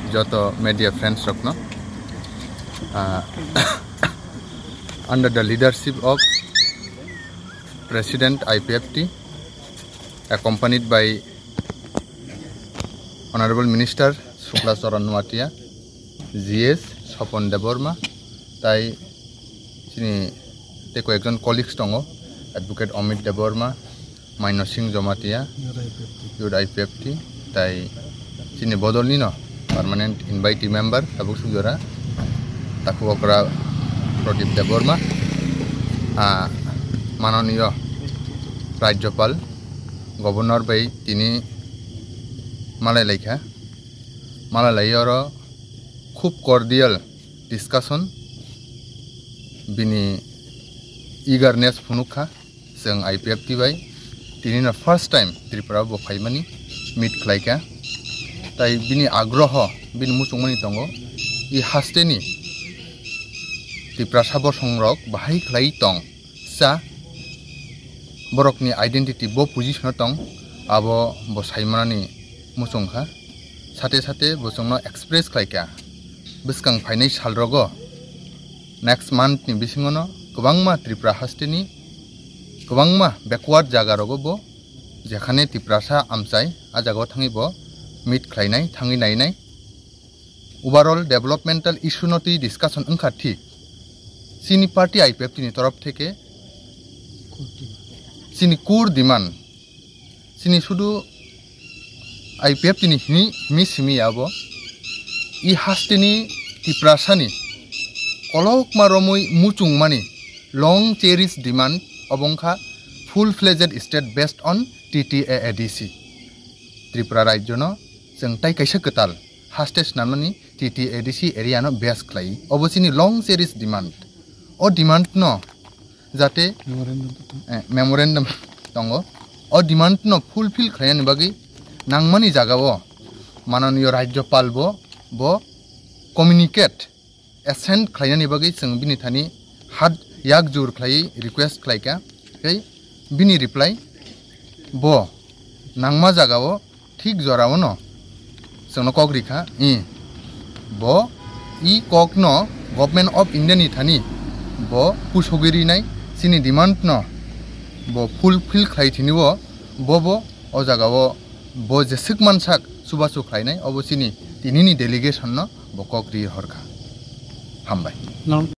joto media friends rokno under the leadership of President IPFT, accompanied by Honorable Minister Shukla Charan Nuatia, GS Sopon Deborma, tai sini teko ekjon colleagues tongo, Advocate Omid Deborma, Maino Singh Jomatia, Yud IPFT, tai sini Bodol nino permanent invitee member tabuk sujora, taku okra Prodip Deborma, Manoniyo Rajyapal, Governor by tini Malai laikha, Malai oro khub cordial discussion, bini eagerness phunukha, seng IPFT by tini na first time Tripura bo phaimani meet khlaika, tai bini agroho bin musungmani tongo, I hasteni Tripura sabor songrok bahai khlai tong sa borokni identity bo position tong abo bo saimanani musungkha sate sate bosongno express khlaika biskang phainai salrogo next month ni bisingono gobangma Tripura hasteni gobangma backward jaga rogo bo jekhane Tripura sa amchai a jago thangi bo meet khlainai thangi nainai overall developmental issue noti discussion angkha thik sini party IPFT ni torof theke sini core demand sini sudu IPFT ni himi simi abo I hasteni Tripura sani kolok maromoi muchung mani long cherished demand obongkha full-fledged state based on TTA ADC Tripura rajyo no jeng tai kaisa ketal hastes namani TTA ADC area no base khlai obosini long cherished demand o demand no jate memorandum tongo o demand no fulfill khlayan bagi nangmani jagao manoniyo rajyapal bo communicate assent khlayan bagi jeng bini thani had yak jur khlai request khlaika kai bini reply bo nangma jagao thik jorao no jengno kok rikha bo I kok no government of India ni thani bo pusogiri nai sini demand no bo fulfill khlai thini bo o jagao bo jesik mansak subasu khlainai obosini tinini delegation no bo kokri horkha hambai